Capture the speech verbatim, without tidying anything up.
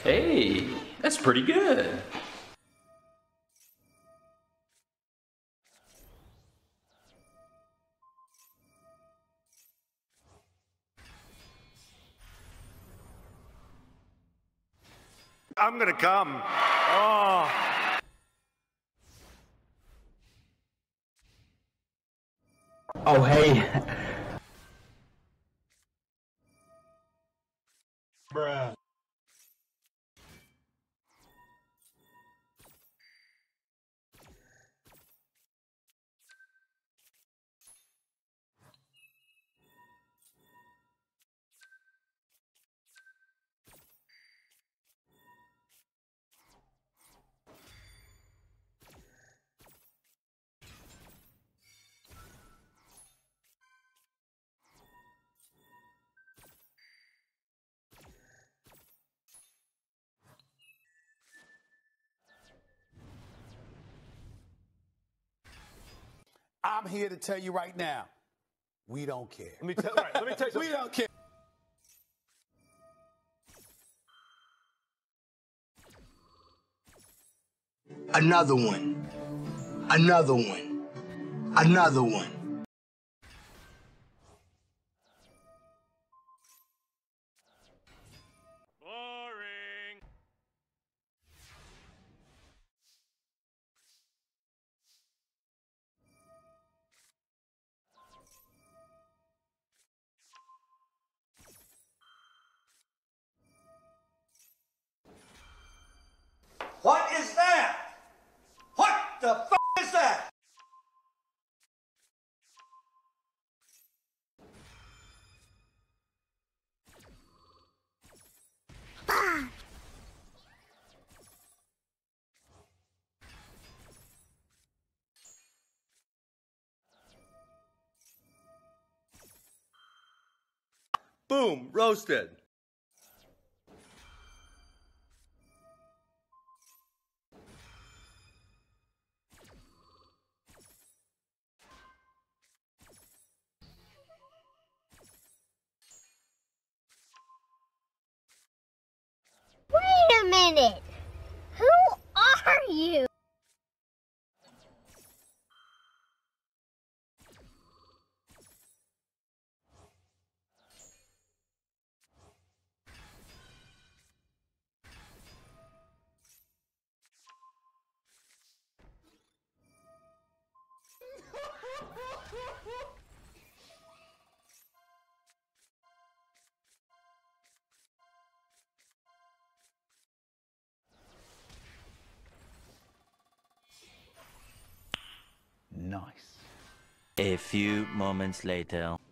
Hey, that's pretty good. I'm gonna come. Oh. Oh, hey. Bruh. I'm here to tell you right now, we don't care. Let me tell. Right, let me tell you. We don't care. Another one. Another one. Another one. Boring. What is that? What the f is that? Boom, roasted. Wait a minute! Who are you? Nice. A few moments later.